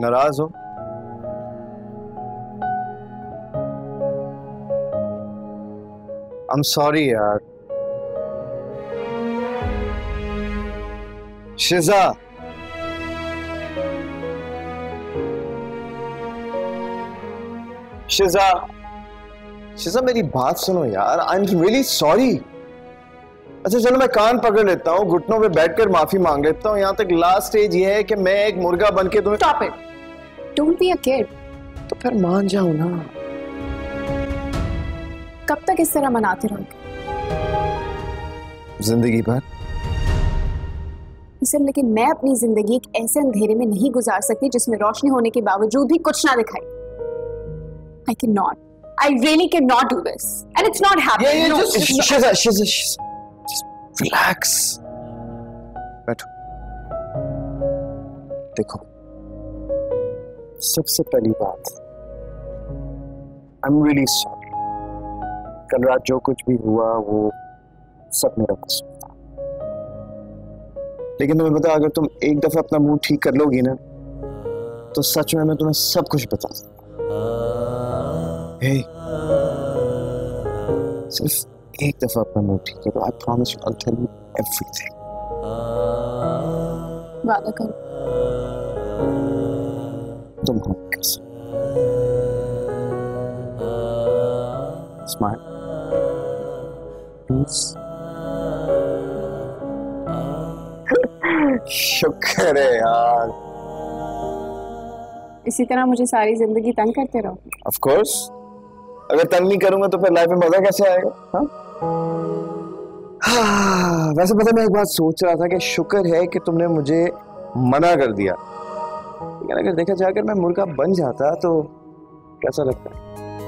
नाराज हो? I'm sorry यार। शिजा, शिजा, शिजा मेरी बात सुनो यार। I'm really sorry। अच्छा चलो मैं कान पकड़ लेता हूँ, घुटनों पे बैठकर माफी मांग लेता हूँ। यहाँ तक लास्ट स्टेज ये है कि मैं एक मुर्गा बन के तुम्हें। Stop it! Don't be a kid. तो फिर मान जाओ ना। कब तक इस तरह मनाते रहोगे? जिंदगी भर। सर लेकिन मैं अपनी जिंदगी एक ऐसे अंधेरे में नहीं गुजार सकती जिसमें रोशनी होने के बावजूद भी कुछ ना दिखाई। I cannot. I really cannot do this, and it's not happening. Yeah, just relax. बैठो। देखो, सबसे पहली बात, I'm really sorry। कल रात जो कुछ भी हुआ वो सब मेरा कसूर था। लेकिन तुम्हें पता, अगर तुम एक दफा अपना मूड ठीक कर लोगी ना, तो सच में मैं तुम्हें सब कुछ बता सकता हूँ। Hey, सिर्फ एक दफा अपना मूड ठीक करो। I promise you, I'll tell you everything। वादा करो। तुम हो कैसे? Smile, please। शुक्र है यार। इसी तरह मुझे सारी जिंदगी तंग करते रहो। Of course, अगर तंग नहीं करूंगा तो फिर लाइफ में मजा कैसे आएगा? हाँ, वैसे पता, मैं एक बात सोच रहा था कि शुक्र है कि तुमने मुझे मना कर दिया। लेकिन अगर देखा जाए, अगर मैं मुर्गा बन जाता तो कैसा लगता है?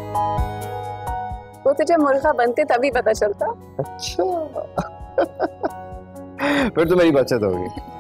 वो तुझे मुर्गा बनते तभी पता चलता। अच्छा। फिर तो मेरी बचत होगी।